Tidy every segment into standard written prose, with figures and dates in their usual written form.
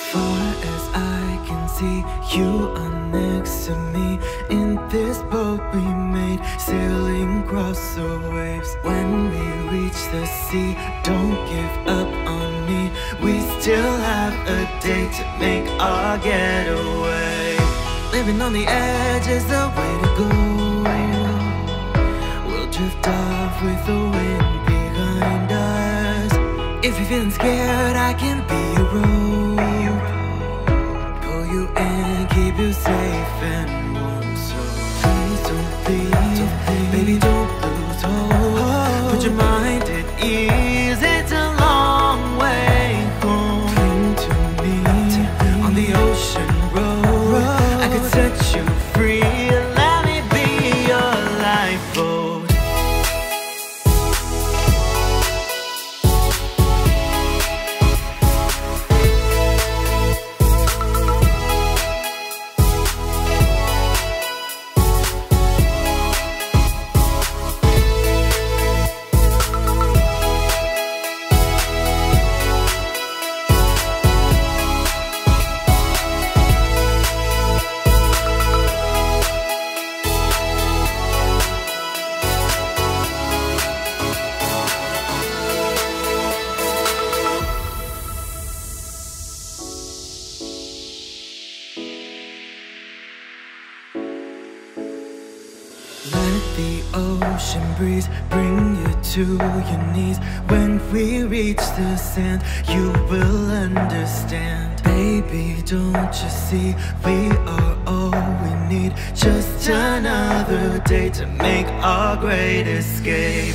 Far as I can see, you are next to me. In this boat we made, sailing across the waves. When we reach the sea, don't give up on me. We still have a day to make our getaway. Living on the edge is the way to go. We'll drift off with the wind behind us. If you're feeling scared, I can be your rope. Pull you in, keep you safe and warm. So please don't leave, baby, don't lose hope. Put your mind at ease, it's a long way home. Cling to me on the ocean road. I could set you free, let me be your lifeboat. Let the ocean breeze bring you to your knees. When we reach the sand, you will understand. Baby, don't you see, we are all we need. Just another day to make our great escape.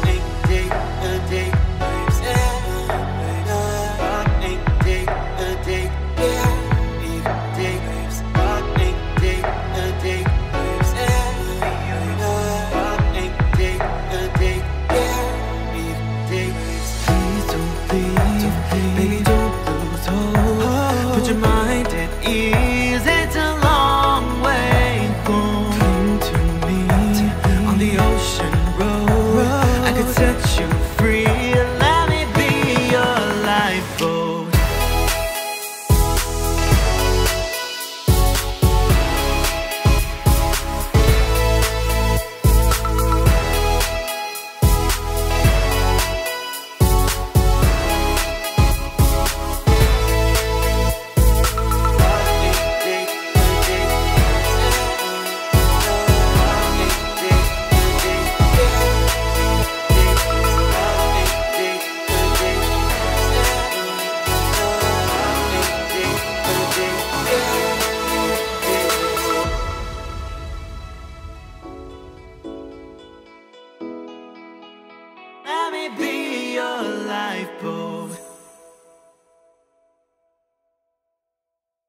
Baby, don't lose hope. Put your mind at ease, it's a long way home. Cling to me on the ocean road. I could set you free, let me be your lifeboat. Let me be